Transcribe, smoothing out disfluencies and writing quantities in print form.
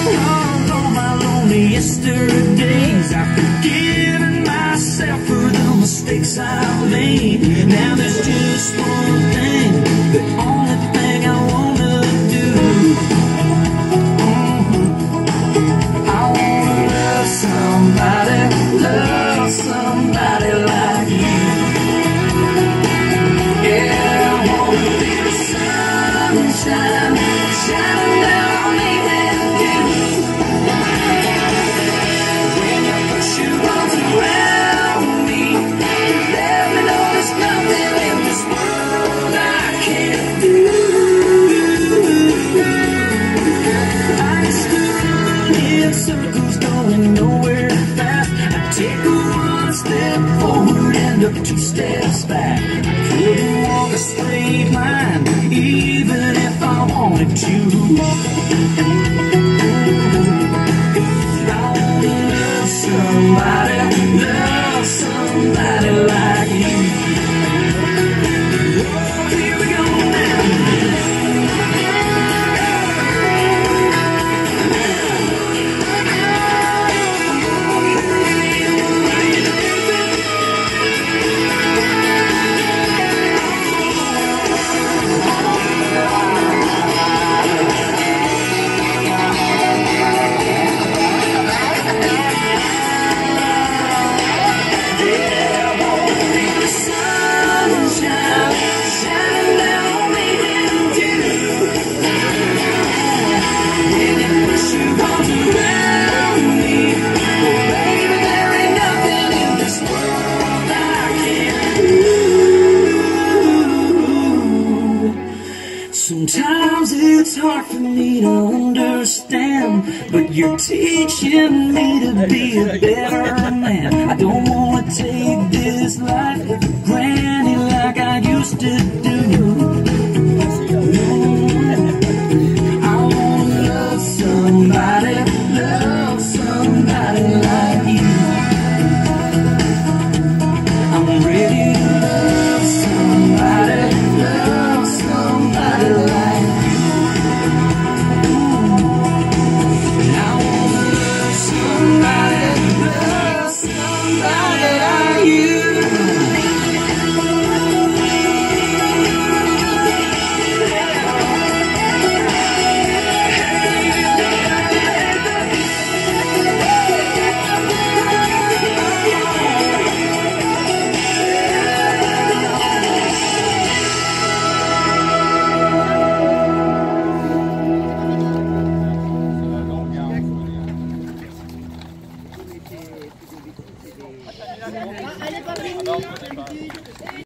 all my lonely yesterdays, I've forgiven myself for the mistakes I've made. Now there's just one thing, the only thing I wanna do. I wanna love somebody like you. Yeah, I wanna be the sunshine shining down on me and you. When you push your arms around me, let me know there's nothing in this world I can't do. I stood in circles going nowhere fast. I take one step forward and up 2 steps back. I couldn't walk a straight line even if I wanted to. I wanna love somebody like you. Oh, here we go now. Sometimes it's hard for me to understand, but you're teaching me to be a better man. I don't wanna take this life for granted like I used to do. No, I wanna love somebody